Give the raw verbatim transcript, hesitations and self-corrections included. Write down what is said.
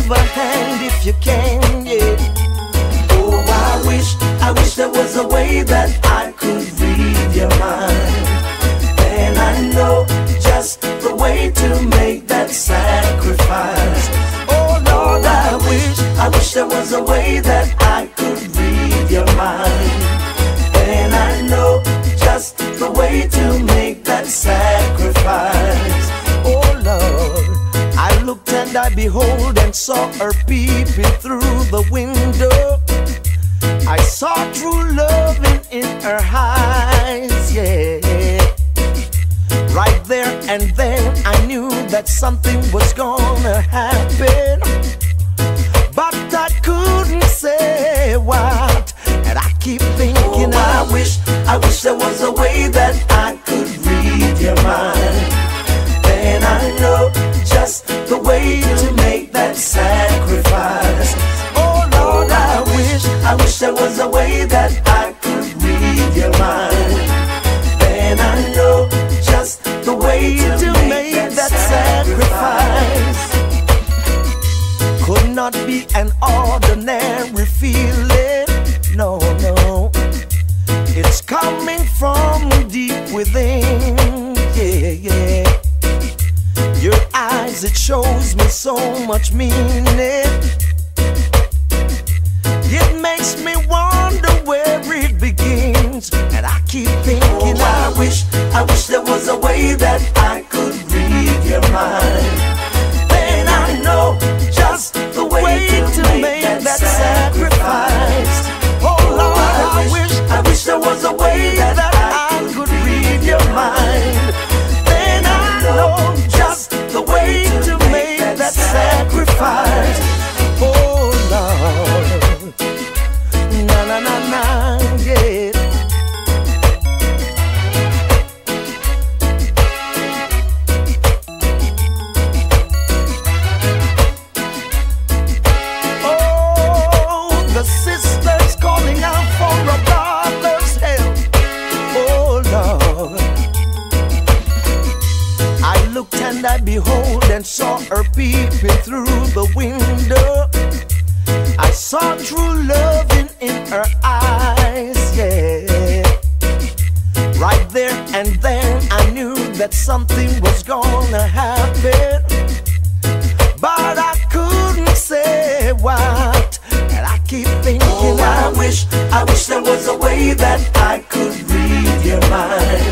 give a hand if you can, yeah. Oh, I wish, I wish there was a way that I could read your mind. Then I know just the way to make that sacrifice. Oh Lord, I wish, I wish there was a way that I could read your mind. Then I know just the way to make that sacrifice. Oh Lord, I looked and I behold and saw her peeping through the window. I saw true loving in her eyes, yeah. Right there and then I knew that something was gonna happen, but I couldn't say what. And I keep thinking, oh, I wish, I wish there was a way that I could read your mind. Then I know just the way to make that sacrifice. Oh Lord, I wish, I wish there was a way that I could read your mind. Then I know just the way to, to make, make that, that sacrifice. sacrifice. Could not be an ordinary feeling, no, no. It's coming from deep within, yeah, yeah. Your eyes, it shows me so much meaning. It makes me wonder where it begins, and I keep thinking, oh, I wish, I wish there was a way that I could read your mind. Then I know just the way, way to, to make, make that, that sacrifice. sacrifice. Oh Lord, I, I wish, wish, I wish there was a way that, that I I could read your mind. Then I know just the way to make that sacrifice. Oh Lord, na na na na, yeah. Oh, the sisters calling out for a brother's help. Oh Lord, I looked and I behold and saw her peeping through the window. I saw true loving in her eyes, yeah. Right there and then I knew that something was gonna happen, but I couldn't say what. And I keep thinking, oh, I wish, I wish there was a way that I could read your mind.